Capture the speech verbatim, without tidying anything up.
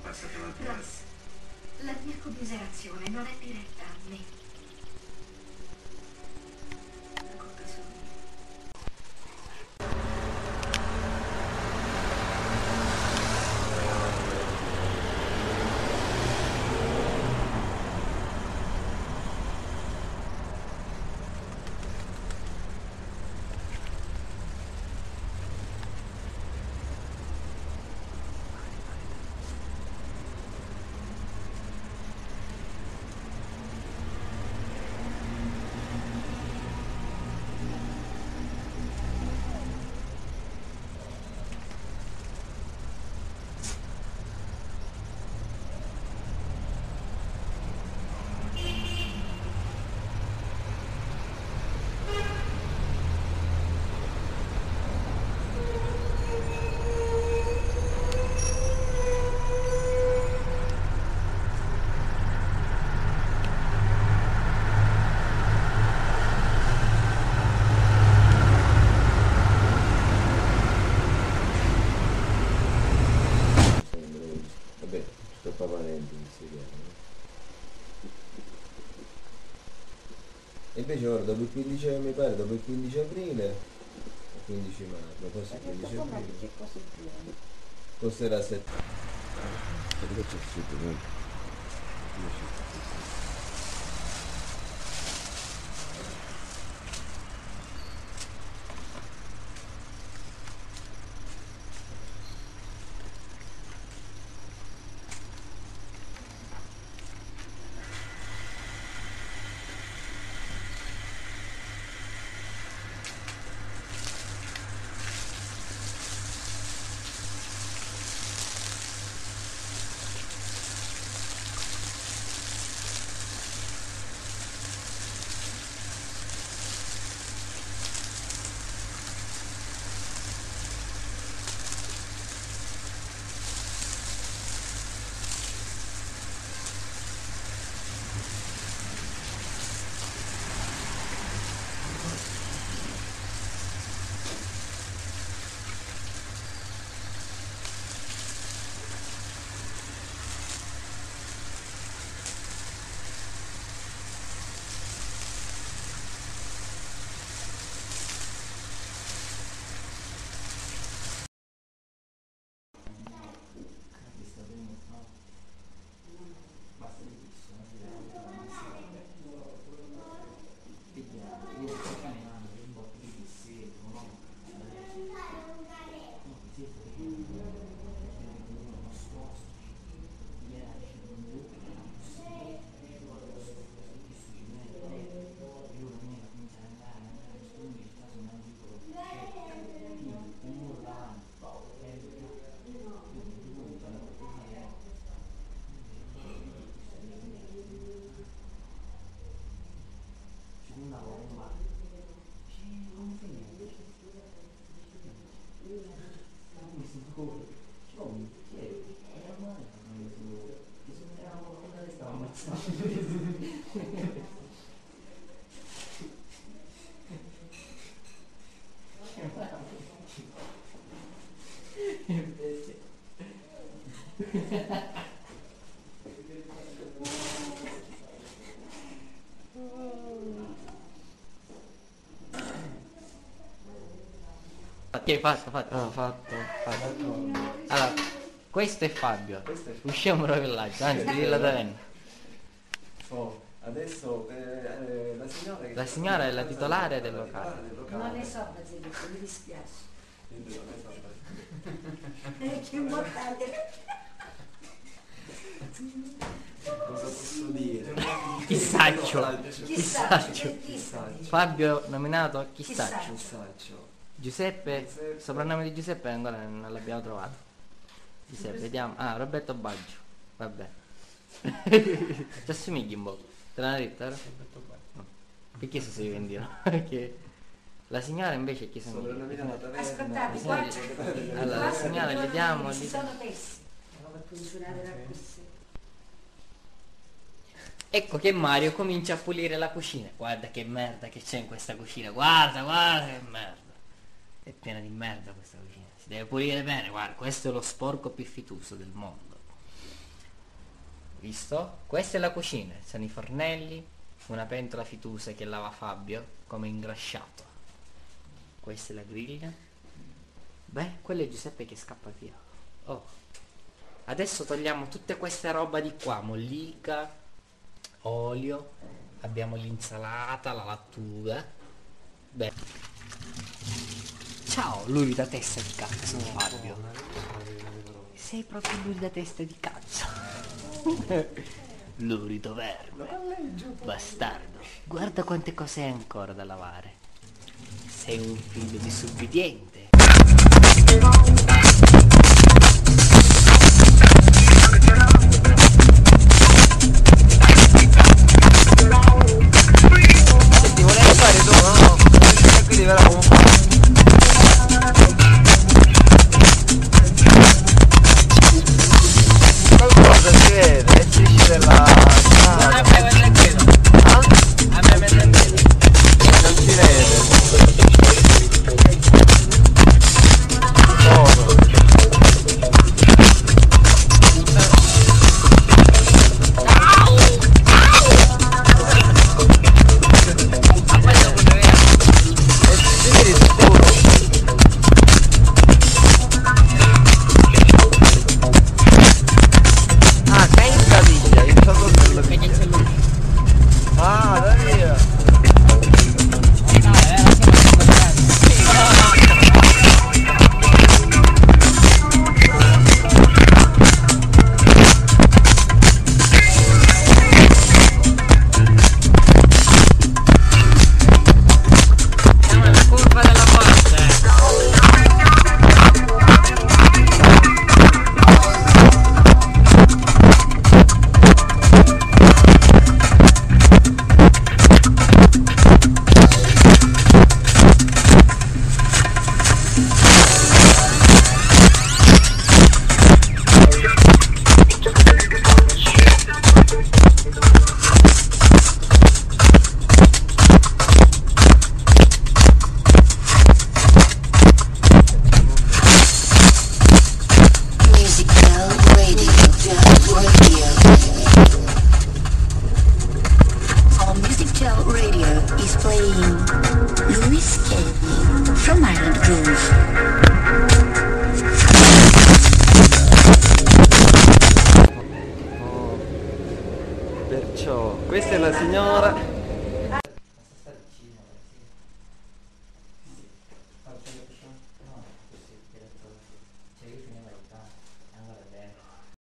Ross, la mia commiserazione non è diretta a me. La colpa è solo mia. E invece ora dopo il quindici, mi pare, dopo il quindici aprile, quindici maggio, forse il quindici aprile, costerà sette. Ok, fatto, fatto. Ah, fatto, fatto. Allora, questo è Fabio. Questo è Fabio. Usciamo proprio là, anzi, dillo da me. Oh, adesso eh, eh, la signora che La signora è la titolare del locale. Non ne so, Basilico, mi dispiace. Niente, non ne so. Eh, che importante. Cosa posso dire? Chissaccio. Chissaccio. Chissaccio. Fabio nominato Chissaccio. Chissaccio. Giuseppe, Giuseppe. soprannome di Giuseppe ancora non l'abbiamo trovato. Giuseppe, vediamo. Ah, Roberto Baggio. Vabbè. Ti assomigli un po'. Te l'hanno detto, vero? No. Perché se si vendino? Perché la signora invece chi sono? Soprannominata taverna. Aspettate, Signora- qua Allora, la signora gli diamo si gli- sono messi per funzionare la cuffia. Ecco che Mario comincia a pulire la cucina. Guarda che merda che c'è in questa cucina. Guarda, guarda che merda. È piena di merda questa cucina. Si deve pulire bene. Guarda, questo è lo sporco più fitoso del mondo. visto? Questa è la cucina, sono i fornelli, una pentola fitusa che lava Fabio come ingrasciato. Questa è la griglia. Beh, quello è Giuseppe che scappa via. Oh, adesso togliamo tutte queste roba di qua, mollica, olio, abbiamo l'insalata, la lattuga. Beh, ciao lurido testa di cazzo Fabio, sei proprio lurido testa di cazzo. Lurido verme, bastardo, guarda quante cose hai ancora da lavare, sei un figlio di subbidiente. Se ti volevi fare tu, no? Quindi verrà comunque. Qualcosa si vede, è strisci della strada. Ah? A me me ne vede. Non si vede. Cosa? Perciò questa è la signora